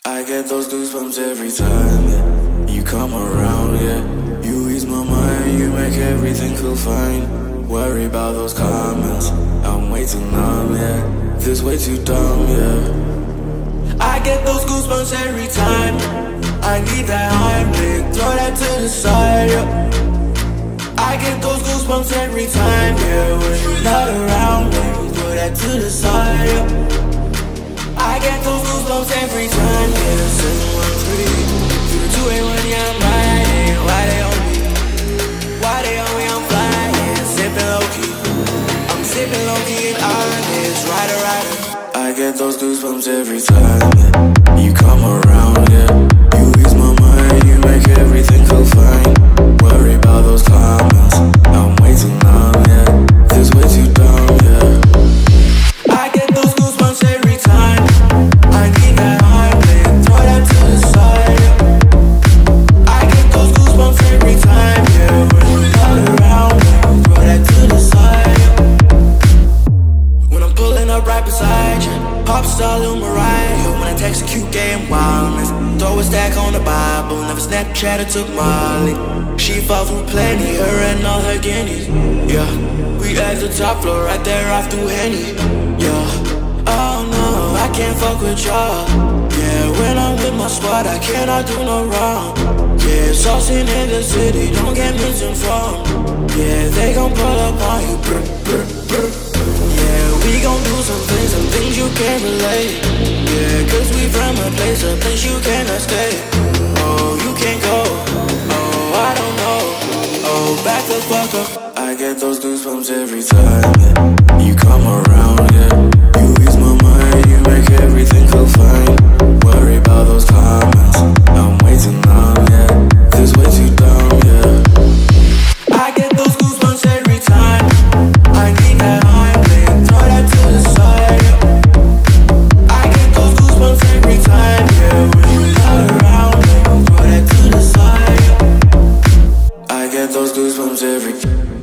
I get those goosebumps every time, yeah. You come around, yeah. You ease my mind, you make everything feel fine. Worry about those comments, I'm way too numb, yeah. This way too dumb, yeah. I get those goosebumps every time. I need that Heimlich, throw that to the side, yeah. I get those goosebumps every time, yeah. When you're not around, baby, throw that to the side, yeah. I get those goosebumps every time, yeah. 713 through the 281, yeah, I'm riding. Why they on me? Why they on me? I'm flying, sippin' low-key. I'm sippin' low-key and honest, rider. I get those goosebumps every time, yeah. You come around, yeah. You ease my mind, you make everything feel fine. Worry about those comments, I'm way too numb, yeah. This way too dumb, yeah. I get those goosebumps every time. I need that Heimlich, throw that to the side, yeah. I get those goosebumps every time, yeah. When you're not around, yeah, throw that to the side, yeah. When I'm pulling up right beside you, pop star little Mariah. When I text a cute game wildness, throw a stack on the Bible. Never Snapchat or took Molly. She fall through plenty, her and all her guineas. Yeah, we at the top floor, right there off Doheny. Yeah, oh no, I can't fuck with y'all. Yeah, when I'm with my squad, I cannot do no wrong. Yeah, saucing in the city, don't get misinformed. Yeah, they gon' pull up on you, brr, brr, brr. Yeah, we gon' do some things you can't relate. Yeah, cause we from a place you cannot stay. Oh, you can't go, oh, I don't know. Oh, back the fuck up. I get those goosebumps every time, yeah. You come around, yeah. You ease my mind, you make everything feel fine. Worry about those comments, I'm way too numb, yeah. This way too dumb, yeah. I get those goosebumps every time. I need that Heimlich, throw that to the side, yeah. I get those goosebumps every time, yeah. When you're not around, yeah, throw that to the side, yeah. I get those goosebumps every